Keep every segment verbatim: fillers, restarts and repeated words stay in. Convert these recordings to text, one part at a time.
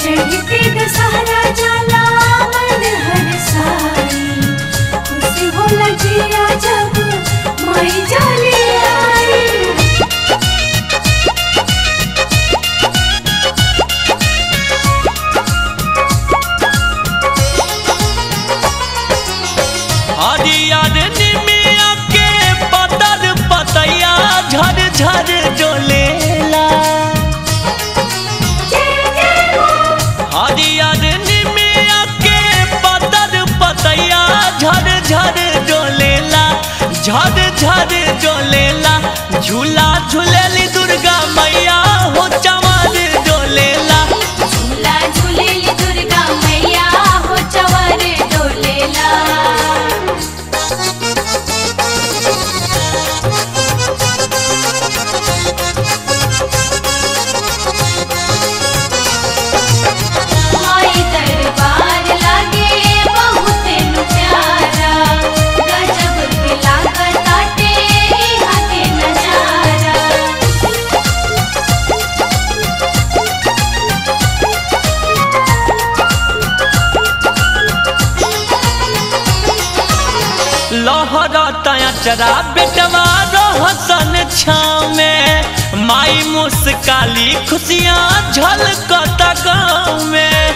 चढ़ते दशहरा जाला मन हर साई, खुशी होला जिया जब माई जाली आई। हरियर निमिया के पतर पतैया झर झर डोलेला, हरियर निमिया के पतर पतैया झर झर डोलेला, झर झर डोलेला। झूला झूलेली दुर्गा मैया हो चंवर डोलेला, झूला झूलेली दुर्गा मैया हो चंवर डोलेला। लहरता अचरा बेटवा रहसन छाँव में, माई मुस्काली खुशियाँ झलकता गाँव में।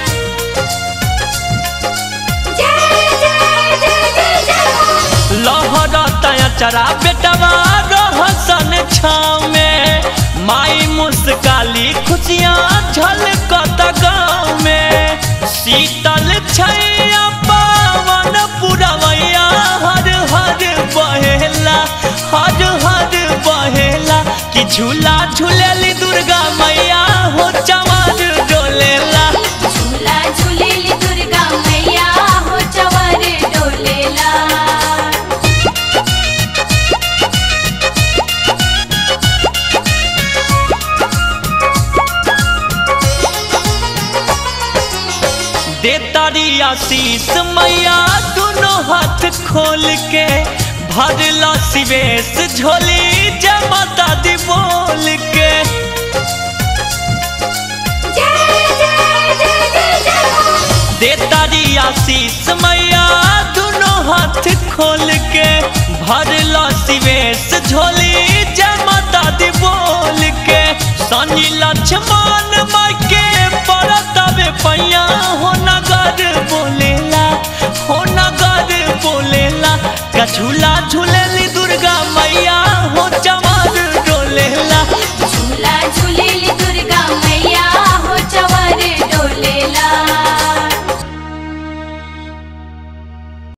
लहरता अचरा बेटवा रहसन छाँव में, माई मुस्काली खुशियाँ झलकता गाँव में। शीतल छैया पावन पुरवैया हर हर बहेला, हर हर बहेला। कि झूला झूलेली दुर्गा मैया हो चंवर डोलेला, झूला झूलेली दुर्गा मैया हो चंवर डोलेला। देतारी आशीष मैया दोनों हाथ खोल के, भरला सिवेश झोली जय माता दी बोल के। देतारी आशीष मैया दोनों हाथ खोल के, भरला सिवेश झोली जय माता दी बोल के। शनि लक्ष्मण